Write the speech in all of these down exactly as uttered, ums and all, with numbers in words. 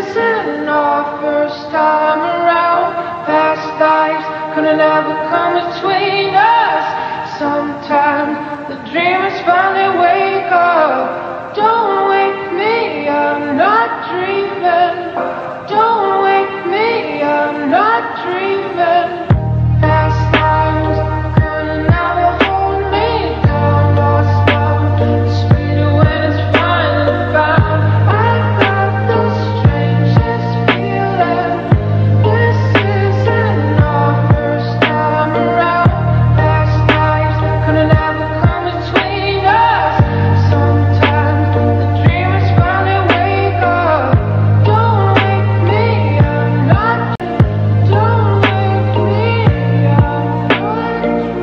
isn't our first time around. Past lives couldn't ever come between us. Sometimes the dreamers finally wake up. Don't wake me, I'm not dreaming. Don't wake me, I'm not dreaming. Past lives couldn't ever hold me down. Lost love, sweeter when it's finally found. I got the strangest feeling. This isn't our first time around. Past lives couldn't ever come between us. Sometimes the dreamers finally wake up. Don't wake me, I'm not. Don't wake me, I'm not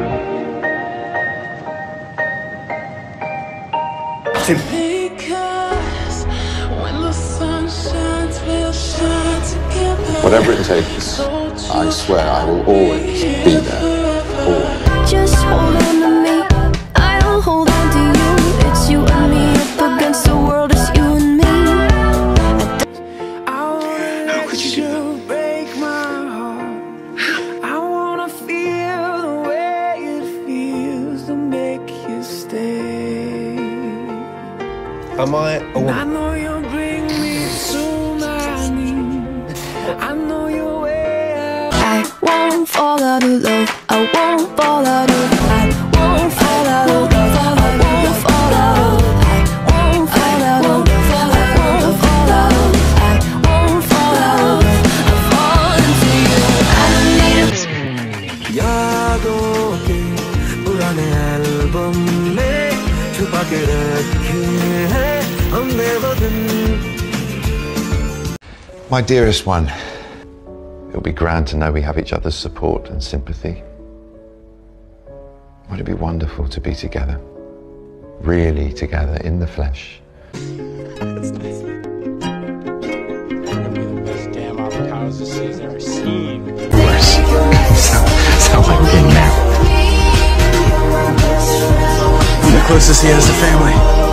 dreaming. Because when the sun shines, we'll shine together. Whatever it takes, I swear I will always be there. Always. Just hold on to me, I'll hold on to you. It's you and me up against the world, it's you and me. How could you do break my heart? I wanna feel the way it feels to make you stay. Am I a I woman? know you'll bring me to my knees. I know you're way out. I won't fall out of love, I won't fall out of, I won't fall out of love, I won't fall out of, I won't fall out of, I won't fall out of, I won't fall out of, I'll fall into you. I don't need a यादों के पुराने album में छुपा के रखे हैं हमने वो दिन. My dearest one, it'll be grand to know we have each other's support and sympathy. Would it be wonderful to be together, really together in the flesh? It's nice. Gonna be the best damn avocados this city's ever seen. Worse. Sounds like we're getting married. I'm the closest he has to family.